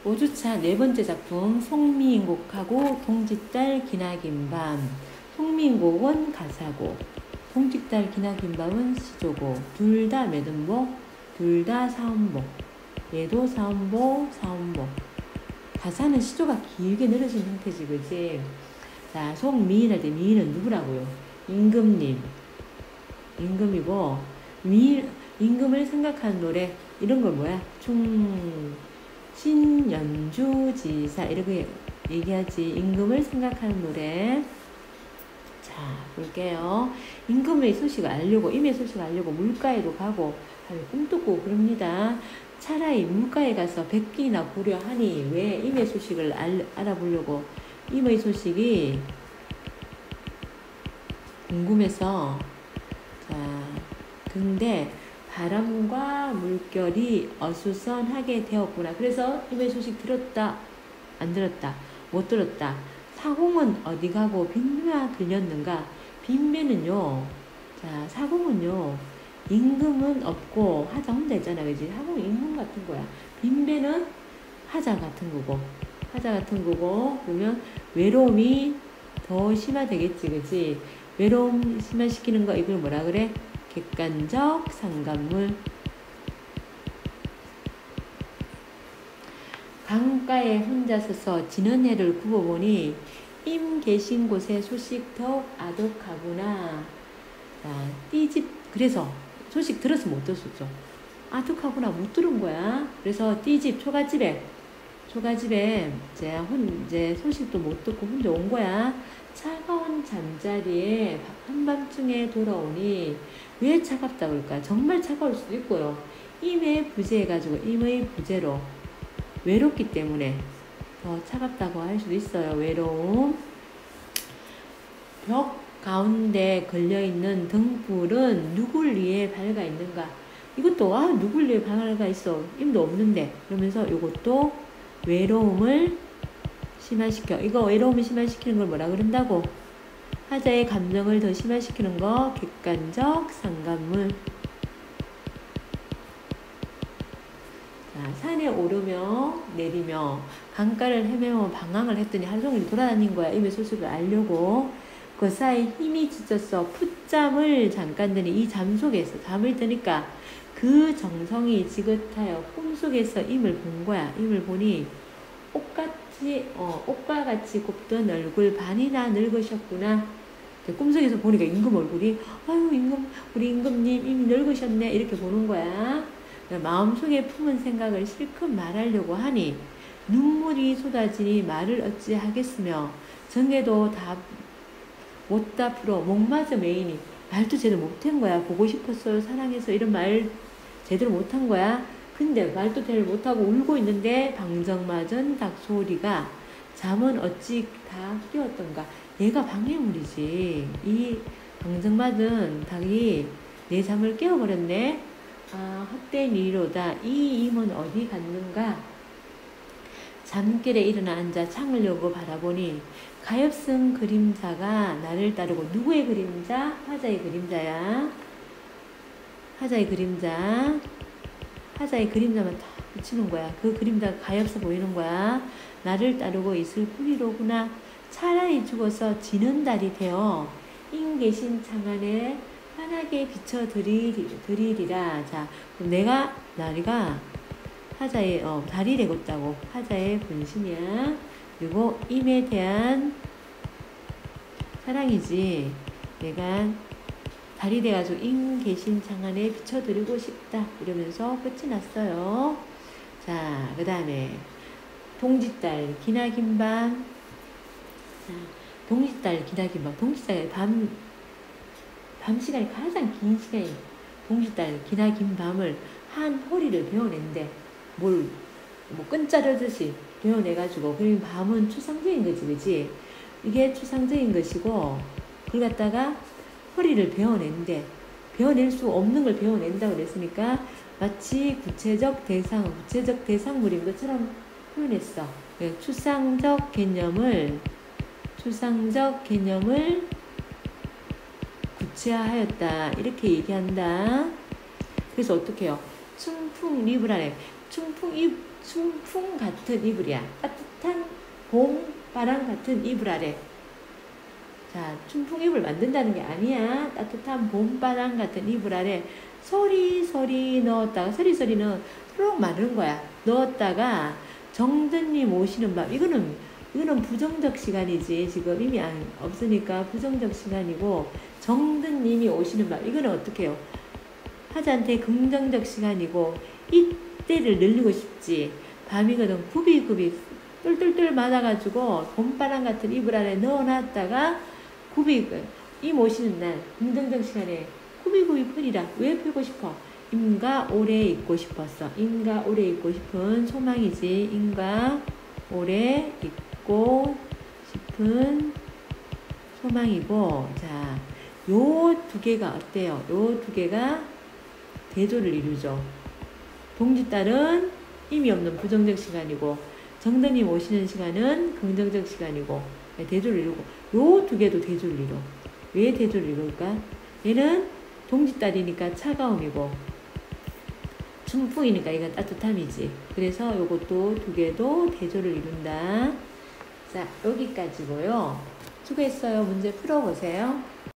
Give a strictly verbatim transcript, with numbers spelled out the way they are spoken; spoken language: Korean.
오 주차 네 번째 작품 송미인곡하고 동짓달 기나긴 밤. 송미인곡은 가사고 동짓달 기나긴 밤은 시조고 둘 다 매듭목, 둘 다 사음복. 얘도 사음복, 사음복. 가사는 시조가 길게 늘어진 형태지, 그치? 자, 송미인 할 때 미인은 누구라고요? 임금님. 임금이고, 미, 임금을 생각하는 노래, 이런 걸 뭐야? 충, 신연주지사, 이렇게 얘기하지. 임금을 생각하는 노래. 자, 볼게요. 임금의 소식을 알려고, 임의 소식을 알려고 물가에도 가고, 꿈도 꾸고 그럽니다. 차라리 물가에 가서 백기나 보려 하니 왜 임의 소식을 알, 알아보려고 임의 소식이 궁금해서 자 근데 바람과 물결이 어수선하게 되었구나. 그래서 임의 소식 들었다 안 들었다 못 들었다. 사공은 어디 가고 빈매가 들렸는가. 빈매는요 자 사공은요 임금은 없고 하자 혼자 있잖아, 그지? 사공은 임금 같은 거야. 빈배는 하자 같은 거고, 하자 같은 거고, 그러면 외로움이 더 심화되겠지, 그지? 외로움 심화시키는 거, 이걸 뭐라 그래? 객관적 상관물. 강가에 혼자 서서 지는 해를 굽어보니 임 계신 곳에 소식 더욱 아득하구나. 자, 띠집, 그래서 소식 들었어 못 들었었죠? 아득하구나 못 들은 거야. 그래서 띠집 초가집에 초가집에 이제 혼 이제 소식도 못 듣고 혼자 온 거야. 차가운 잠자리에 한밤중에 돌아오니 왜 차갑다 그럴까? 정말 차가울 수도 있고요. 임의 부재해가지고 임의 부재로 외롭기 때문에 더 차갑다고 할 수도 있어요. 외로움. 벽 가운데 걸려있는 등불은 누굴 위해 밝아 있는가. 이것도 아 누굴 위해 밝아 있어. 임도 없는데. 그러면서 이것도 외로움을 심화시켜. 이거 외로움을 심화시키는 걸 뭐라 그런다고? 하자의 감정을 더 심화시키는 거 객관적 상관물. 자, 산에 오르며 내리며 강가를 헤매며 방황을 했더니 하루 종일 돌아다닌 거야. 임의 소식을 알려고. 그 사이 힘이 지쳤어. 풋잠을 잠깐 드니 이 잠 속에서 잠을 드니까 그 정성이 지긋하여 꿈속에서 임을 본 거야. 임을 보니 옷같이 어, 옷과 같이 곱던 얼굴 반이나 늙으셨구나. 꿈속에서 보니까 임금 얼굴이 아유 임금 우리 임금님 이미 늙으셨네 이렇게 보는 거야. 마음속에 품은 생각을 실컷 말하려고 하니 눈물이 쏟아지니 말을 어찌 하겠으며 정에도 다 못 다 풀어 목마저 메이니 말도 제대로 못한 거야. 보고 싶었어요 사랑해서 이런 말 제대로 못한 거야. 근데 말도 제대로 못하고 울고 있는데 방정맞은 닭소리가 잠은 어찌 다 깨웠던가. 얘가 방해물이지. 이 방정맞은 닭이 내 잠을 깨워버렸네. 아 헛된 일이로다. 이 임은 어디 갔는가. 잠결에 일어나 앉아 창을 열고 바라보니 가엾은 그림자가 나를 따르고. 누구의 그림자? 화자의 그림자야. 화자의 그림자. 화자의 그림자만 다 비치는 거야. 그 그림자가 가엾어 보이는 거야. 나를 따르고 있을 뿐이로구나. 차라리 죽어서 지는 달이 되어 인 계신 창안에 환하게 비춰드리리라. 자, 그럼 내가 나리가 화자의 어, 달이 되겠다고. 화자의 분신이야. 그리고 임에 대한 사랑이지. 내가 달이 돼가지고 인 계신 창안에 비춰드리고 싶다. 이러면서 끝이 났어요. 자, 그 다음에 동짓달 기나긴 밤. 자, 동짓달 기나긴 밤. 동짓달 밤, 밤 시간이 가장 긴 시간이. 동짓달 기나긴 밤을 한 허리를 베어낸대. 뭘, 뭐, 끈자르듯이 베어내가지고. 그러면 밤은 추상적인 거지, 그지? 이게 추상적인 것이고, 그걸 갖다가 허리를 베어낸대. 베어낼 수 없는 걸 베어낸다고 그랬으니까, 마치 구체적 대상, 구체적 대상물인 것처럼 표현했어. 추상적 개념을, 추상적 개념을 구체화하였다. 이렇게 얘기한다. 그래서 어떻게 해요? 충풍 리브라네. 춘풍 이 춘풍 같은 이불이야. 따뜻한 봄 바람 같은 이불 아래. 자, 춘풍 이불 만든다는 게 아니야. 따뜻한 봄바람 같은 이불 아래 서리서리 넣었다가, 서리서리는 쭉 마르는 거야. 넣었다가 정든님 오시는 밤. 이거는 이거는 부정적 시간이지. 지금 이미 안, 없으니까 부정적 시간이고, 정든님이 오시는 밤. 이거는 어떻게 해요? 하자한테 긍정적 시간이고, 이때를 늘리고 싶지. 밤이거든. 굽이굽이 똘똘똘 맞아가지고 봄바람 같은 이불 안에 넣어놨다가 굽이, 이 모시는 날 긍정적 시간에 굽이굽이 풀이라. 왜 풀고 싶어? 임가 오래 있고 싶었어. 임가 오래 있고 싶은 소망이지. 임가 오래 있고 싶은 소망이고, 자, 요 두 개가 어때요? 요 두 개가 대조를 이루죠. 동짓달은 의미 없는 부정적 시간이고, 정든님 오시는 시간은 긍정적 시간이고, 대조를 이루고, 요 두 개도 대조를 이루. 왜 대조를 이룰까? 얘는 동짓달이니까 차가움이고, 춘풍이니까 이건 따뜻함이지. 그래서 요것도 두 개도 대조를 이룬다. 자, 여기까지고요. 수고했어요. 문제 풀어보세요.